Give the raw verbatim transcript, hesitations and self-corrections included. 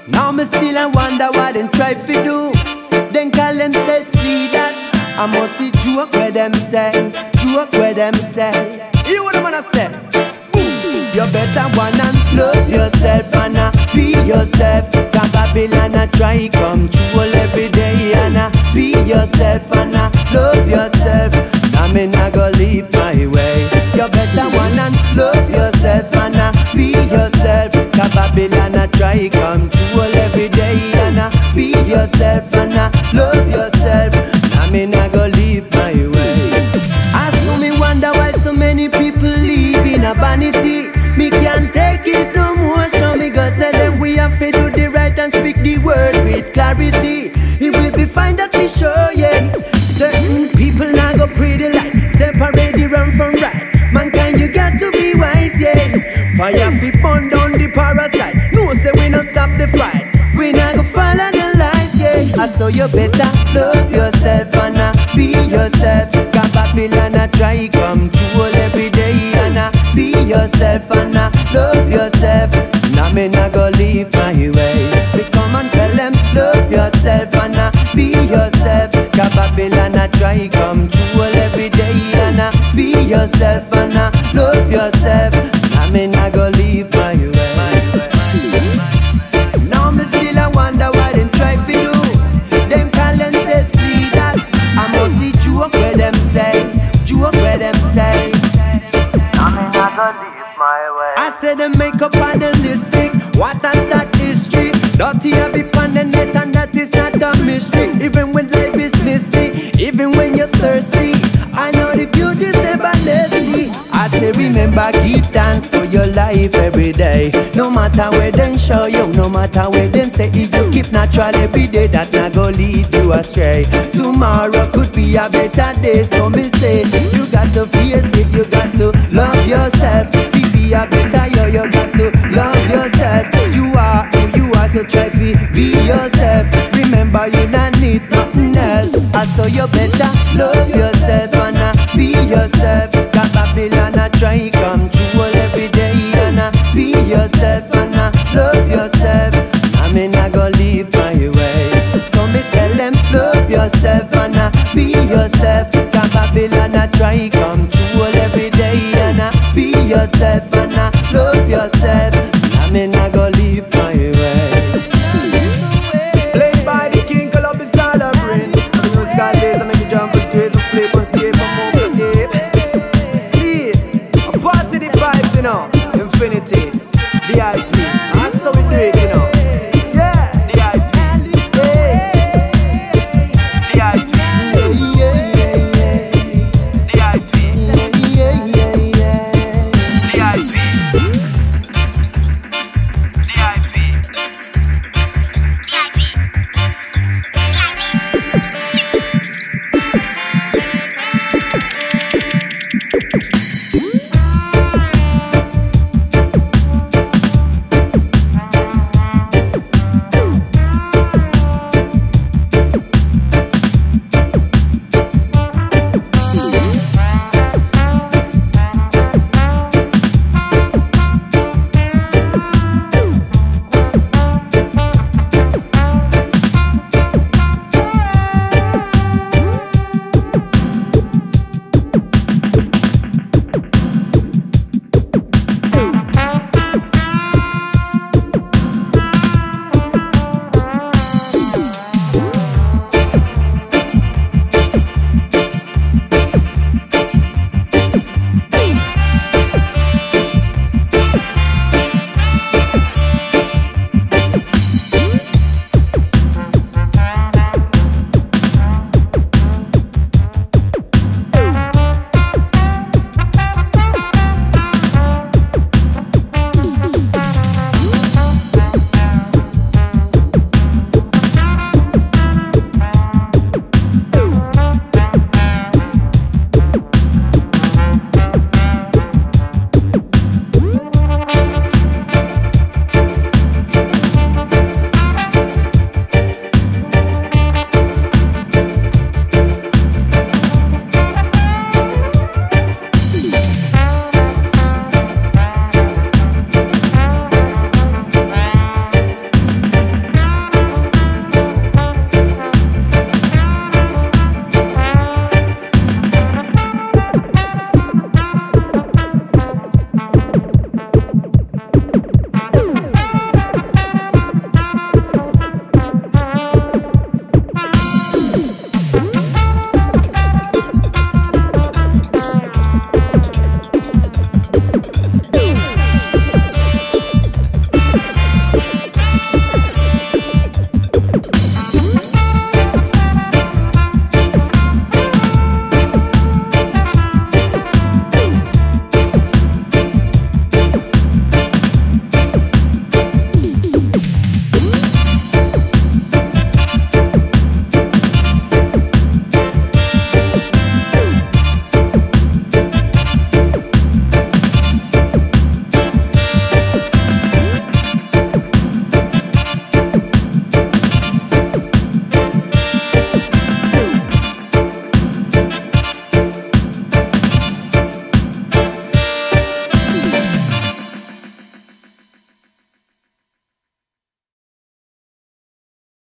Now me still I wonder what them try fi do. Then call themselves leaders. I must see joke where them say, joke where them say. Hear what I'm gonna say? You better wanna love yourself and uh, be yourself. Cause Babylon a try control every day. And uh, be yourself and uh, love yourself. I me not go leave my way. You better wanna love yourself and uh, be yourself. Cause Babylon a try control every day. And uh, be yourself and uh, love yourself. I me not go leave my way. I so me wonder why so many people live in a vanity. Me can't take it no more. So me go say them we have to do the right and speak the word with clarity. It will be fine that we show, yeah. Certain people now go pray the light, separate the wrong from right. Mankind you got to be wise, yeah. Fire fi burn down the parasite. No say we no stop the fight. We not go follow the lies, yeah. I saw you better love yourself and uh, be yourself. Cause Babylon a try control every day. And uh, be yourself and uh, love yourself. Now me not go leave my way. We come and tell them love yourself and uh, be yourself. Cause Babylon a try control every day. And uh, be yourself and uh, love yourself. Now me not go leave my way. Now me still I wonder what them try to do. Them call themselves leaders. I must see joke where them say, joke where them say. Now me not go leave my way. I say them make up on the lipstick. What a sad history. Dirty habit on the net and that is not a mystery. Even when life is misty, even when you're thirsty, I know the beauty's never leslie. I say remember keep dance for your life every day. No matter where them show you, no matter where them say. If you keep natural every day, that not go lead you astray. Tomorrow could be a better day. So me say, you got to face it, you got to love yourself. To be a better yo, you got to love yourself. You are who you are, so try to be yourself. Remember you not need nothing else. I saw you better love yourself and uh, be yourself. Cause Babylon a try control every day. And uh, be yourself and uh, love yourself. I may not go leave my way. So me tell them love yourself and uh, be yourself. Cause Babylon a try control every day. And uh, be yourself and uh, love yourself.